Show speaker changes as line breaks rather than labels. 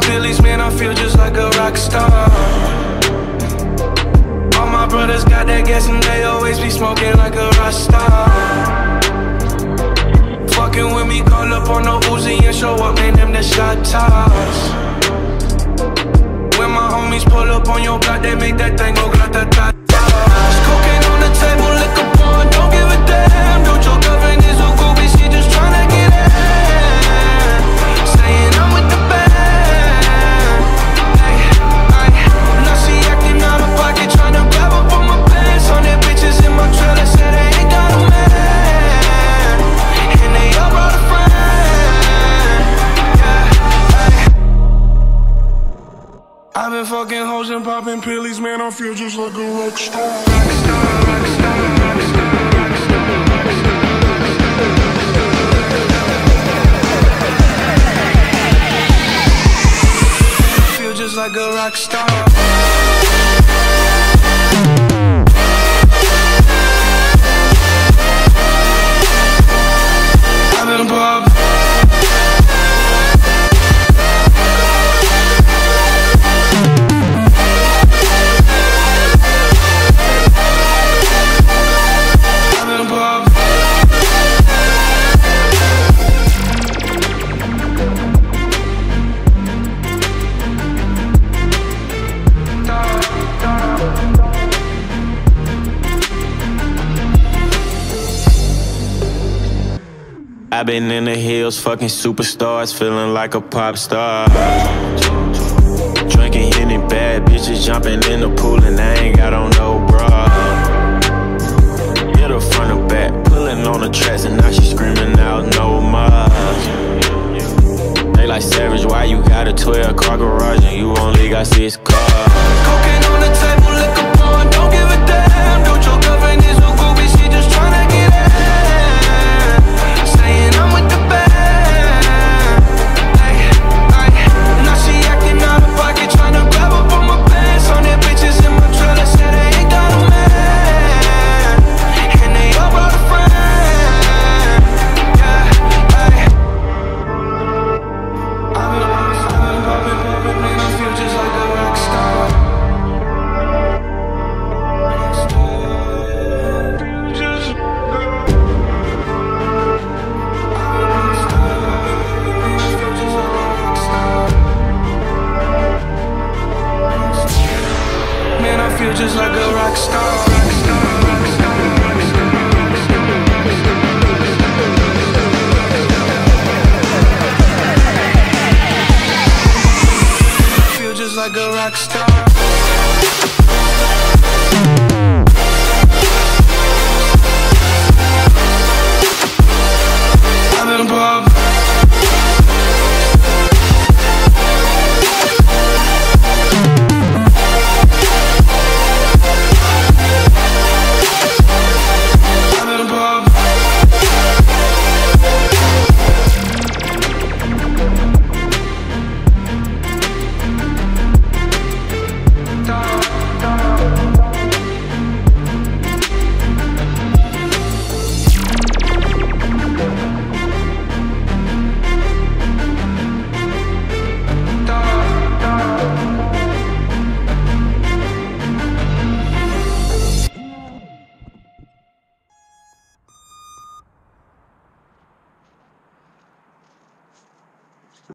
pillies, man, I feel just like a rock star. All my brothers got that gas and they always be smoking like a rock star. Fucking with me, call up on the Uzi and show up, man, them the shot toss. When my homies pull up on your block, they make that thing go grata-ta-ta. Cocaine on the table, liquor pouring, don't give a damn. Don't your girlfriend is a groupie, she just tryna get in. Saying I'm with the band. Ay, ay. Now she acting out of pocket, tryna grab up on my pants. On their bitches in my trailer, said they ain't got a man. And they all brought a friend. Yeah, ay. I've been fucking hoes and popping pillies, man, I feel just like a rock star. Feel just like a rock star. I've been popping.
I've been in the hills, fucking superstars, feeling like a pop star. Drinking Henny, bad bitches jumping in the pool, and I ain't got on no bra. Hit her front or back, pulling on the tracks, and now she screaming out no more. They like Savage, why you got a 12-car garage and you only got 6 cars?